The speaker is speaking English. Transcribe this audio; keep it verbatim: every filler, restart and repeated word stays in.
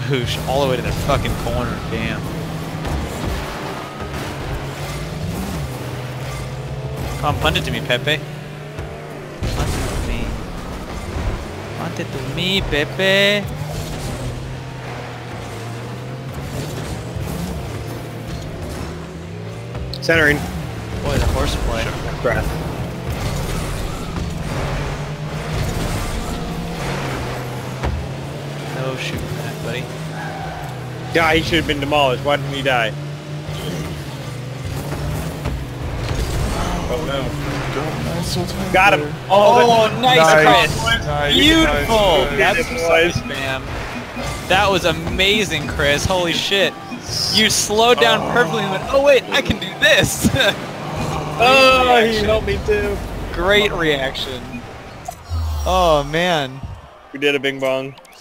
Boosh, all the way to the fucking corner, damn. Come on, punt it to me, Pepe. Punt it to me. Punt it to me, Pepe. Centering. Boy, the horseplay. Breath. No shooting that, buddy. Yeah, he should have been demolished. Why didn't he die? Oh no. Got him. Oh, nice, Nice. Chris. Nice. Beautiful. Nice. That's Nice. precise, man. That was amazing, Chris. Holy shit. You slowed down perfectly and went, oh wait, I can do this. Oh, he helped me too. Great reaction. Oh man. We did a bing bong.